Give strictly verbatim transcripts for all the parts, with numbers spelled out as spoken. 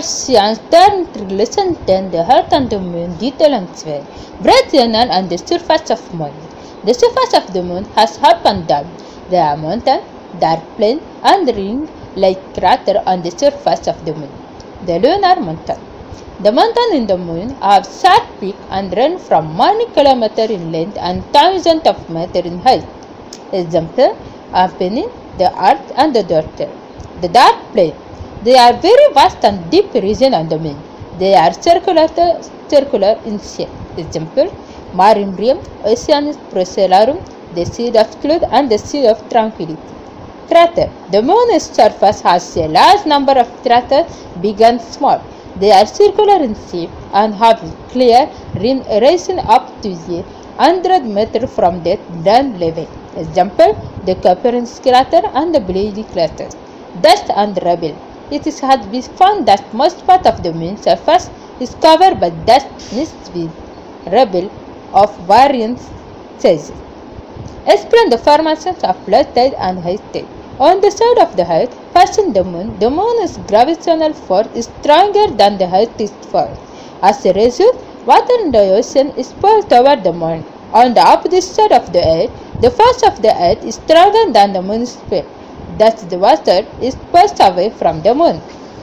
science turned to lesson ten, the Earth and the Moon, detail and twelve. Bright Zenon and the surface of Moon. The surface of the Moon has up and down. There are mountains, dark plain, and ring-like crater on the surface of the Moon. The lunar mountain. The mountains in the Moon have sharp peaks and run from many kilometers in length and thousands of meters in height. Example: Apennine, the Earth, and the Daughter. The dark plain. They are very vast and deep region on the Moon. They are circular, circular in shape. Example: Mare Imbrium, Oceanus Procellarum, the Sea of Cloud, and the Sea of Tranquility. Crater. The Moon's surface has a large number of craters, big and small. They are circular in shape and have clear rim rising up to a hundred meters from the ground level. Example: the Copernicus crater and the Bloody crater. Dust and rubble. It has been found that most part of the Moon's surface is covered by dust mixed with rubble of varying sizes. Explain the formations of low tide and high tide. On the side of the Earth facing the Moon, the Moon's gravitational force is stronger than the Earth's force. As a result, water in the ocean is pulled toward the Moon. On the opposite side of the Earth, the force of the Earth is stronger than the Moon's pull. Thus, the water is pushed away from the Moon.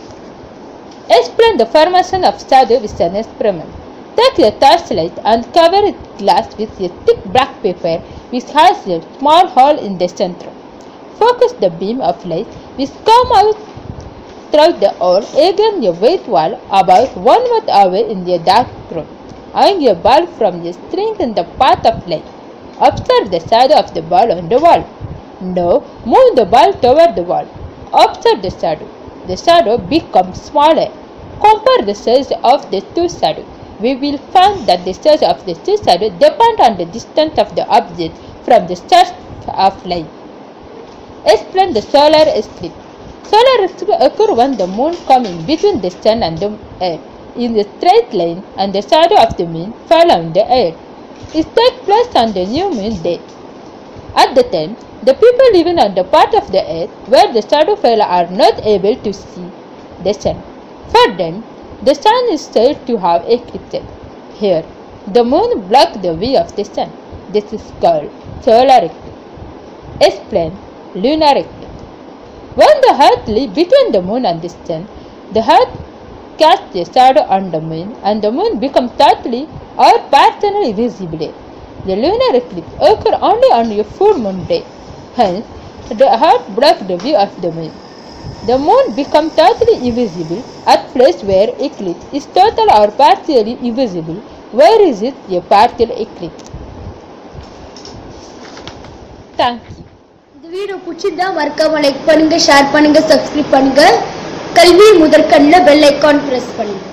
Explain the formation of shadow with an experiment. Take a torchlight and cover its glass with a thick black paper which has a small hole in the center. Focus the beam of light which comes out through the hole against a white wall about one meter away in the dark room. Hang a ball from a string in the path of light. Observe the shadow of the ball on the wall. Now, move the ball toward the wall. Observe the shadow. The shadow becomes smaller. Compare the size of the two shadows. We will find that the size of the two shadows depends on the distance of the object from the source of light. Explain the solar eclipse. Solar eclipse occurs when the Moon comes in between the Sun and the Earth in a straight line and the shadow of the Moon falls on the Earth. It takes place on the new moon day. At the time, the people living on the part of the Earth where the shadow fell are not able to see the Sun. For them, the Sun is said to have eclipsed. Here, the Moon blocks the view of the Sun. This is called solar eclipse. Explain lunar eclipse. When the Earth lies between the Moon and the Sun, the Earth casts a shadow on the Moon and the Moon becomes totally or partially visible. The lunar eclipse occurs only on a full moon day. Hence, the Earth blocks the view of the Moon. The Moon becomes totally invisible at place where eclipse is total or partially invisible. Where is it a partial eclipse? Thanks. இந்த video பிடிச்சிருந்தா மறக்காம like பண்ணுங்க, share பண்ணுங்க, subscribe பண்ணுங்க. கல்வி முதற்கண்ணில் bell icon press பண்ணுங்க.